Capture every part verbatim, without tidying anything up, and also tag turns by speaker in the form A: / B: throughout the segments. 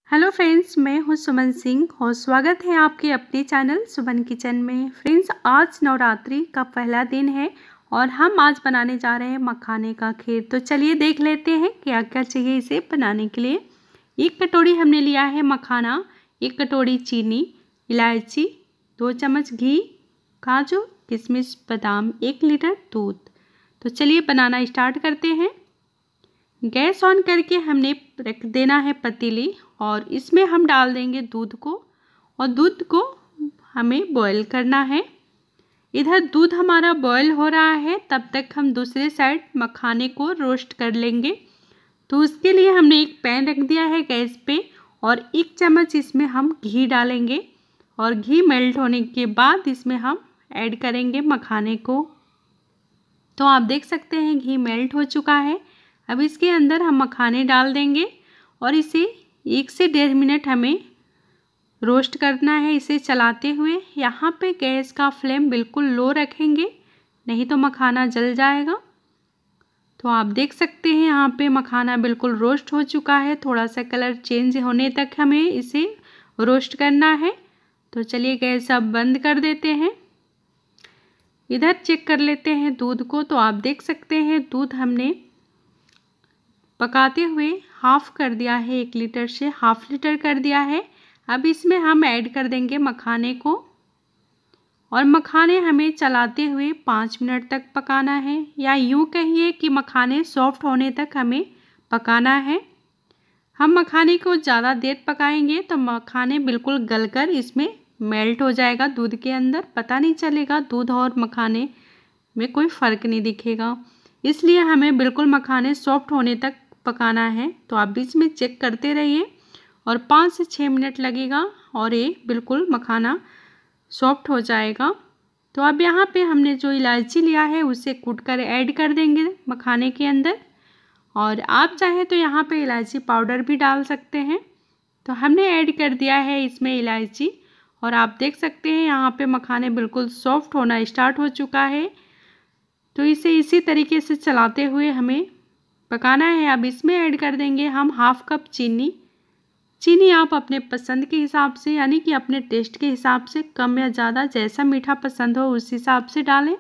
A: Hello friends, मैं हूं सुमन सिंह और स्वागत है आपके अपने चैनल सुमन किचन में। फ्रेंड्स, आज नवरात्रि का पहला दिन है और हम आज बनाने जा रहे हैं मखाने का खीर। तो चलिए देख लेते हैं क्या क्या चाहिए इसे बनाने के लिए। एक कटोरी हमने लिया है मखाना, एक कटोरी चीनी, इलायची, दो चम्मच घी, काजू, किशमिश, बादाम, एक लीटर दूध। तो चलिए बनाना स्टार्ट करते हैं। गैस ऑन करके हमने रख देना है पतीली और इसमें हम डाल देंगे दूध को और दूध को हमें बॉईल करना है। इधर दूध हमारा बॉईल हो रहा है, तब तक हम दूसरे साइड मखाने को रोस्ट कर लेंगे। तो उसके लिए हमने एक पैन रख दिया है गैस पे और एक चम्मच इसमें हम घी डालेंगे और घी मेल्ट होने के बाद इसमें हम ऐड करेंगे मखाने को। तो आप देख सकते हैं घी मेल्ट हो चुका है। अब इसके अंदर हम मखाने डाल देंगे और इसे एक से डेढ़ मिनट हमें रोस्ट करना है, इसे चलाते हुए। यहाँ पे गैस का फ्लेम बिल्कुल लो रखेंगे, नहीं तो मखाना जल जाएगा। तो आप देख सकते हैं यहाँ पे मखाना बिल्कुल रोस्ट हो चुका है। थोड़ा सा कलर चेंज होने तक हमें इसे रोस्ट करना है। तो चलिए गैस अब बंद कर देते हैं। इधर चेक कर लेते हैं दूध को। तो आप देख सकते हैं दूध हमने पकाते हुए हाफ़ कर दिया है, एक लीटर से हाफ़ लीटर कर दिया है। अब इसमें हम ऐड कर देंगे मखाने को और मखाने हमें चलाते हुए पाँच मिनट तक पकाना है, या यूँ कहिए कि मखाने सॉफ्ट होने तक हमें पकाना है। हम मखाने को ज़्यादा देर पकाएंगे तो मखाने बिल्कुल गलकर इसमें मेल्ट हो जाएगा दूध के अंदर, पता नहीं चलेगा, दूध और मखाने में कोई फ़र्क नहीं दिखेगा। इसलिए हमें बिल्कुल मखाने सॉफ्ट होने तक पकाना है। तो आप बीच में चेक करते रहिए और पाँच से छः मिनट लगेगा और ये बिल्कुल मखाना सॉफ्ट हो जाएगा। तो अब यहाँ पे हमने जो इलायची लिया है उसे कूट कर ऐड कर देंगे मखाने के अंदर, और आप चाहें तो यहाँ पे इलायची पाउडर भी डाल सकते हैं। तो हमने ऐड कर दिया है इसमें इलायची और आप देख सकते हैं यहाँ पे मखाने बिल्कुल सॉफ्ट होना स्टार्ट हो चुका है। तो इसे इसी तरीके से चलाते हुए हमें पकाना है। अब इसमें ऐड कर देंगे हम हाफ कप चीनी। चीनी आप अपने पसंद के हिसाब से, यानी कि अपने टेस्ट के हिसाब से, कम या ज़्यादा जैसा मीठा पसंद हो उस हिसाब से डालें।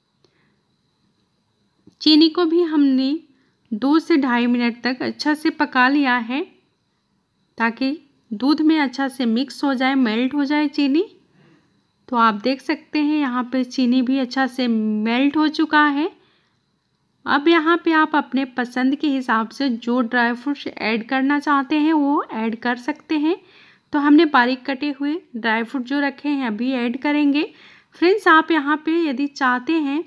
A: चीनी को भी हमने दो से ढाई मिनट तक अच्छा से पका लिया है ताकि दूध में अच्छा से मिक्स हो जाए, मेल्ट हो जाए चीनी। तो आप देख सकते हैं यहाँ पे चीनी भी अच्छा से मेल्ट हो चुका है। अब यहाँ पे आप अपने पसंद के हिसाब से जो ड्राई फ्रूट्स ऐड करना चाहते हैं वो ऐड कर सकते हैं। तो हमने बारीक कटे हुए ड्राई फ्रूट जो रखे हैं अभी ऐड करेंगे। फ्रेंड्स, आप यहाँ पे यदि चाहते हैं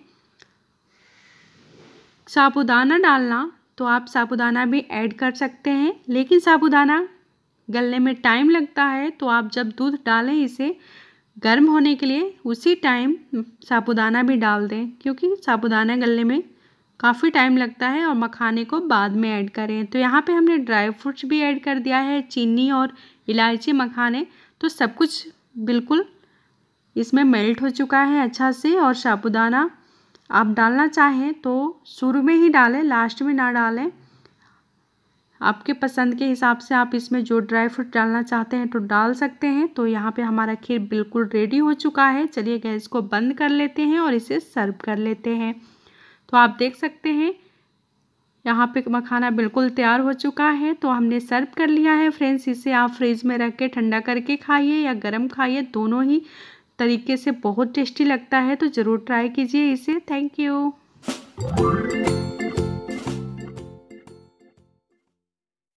A: साबूदाना डालना तो आप साबूदाना भी ऐड कर सकते हैं, लेकिन साबूदाना गलने में टाइम लगता है। तो आप जब दूध डालें इसे गर्म होने के लिए उसी टाइम साबूदाना भी डाल दें, क्योंकि साबूदाना गलने में काफ़ी टाइम लगता है, और मखाने को बाद में ऐड करें। तो यहाँ पे हमने ड्राई फ्रूट्स भी ऐड कर दिया है, चीनी और इलायची, मखाने, तो सब कुछ बिल्कुल इसमें मेल्ट हो चुका है अच्छा से। और साबूदाना आप डालना चाहें तो शुरू में ही डालें, लास्ट में ना डालें। आपके पसंद के हिसाब से आप इसमें जो ड्राई फ्रूट डालना चाहते हैं तो डाल सकते हैं। तो यहाँ पे हमारा खीर बिल्कुल रेडी हो चुका है। चलिए गैस को बंद कर लेते हैं और इसे सर्व कर लेते हैं। तो आप देख सकते हैं यहाँ पे मखाना बिल्कुल तैयार हो चुका है। तो हमने सर्व कर लिया है। फ्रेंड्स, इसे आप फ्रिज में रख के ठंडा करके खाइए या गर्म खाइए, दोनों ही तरीके से बहुत टेस्टी लगता है। तो ज़रूर ट्राई कीजिए इसे। Thank you.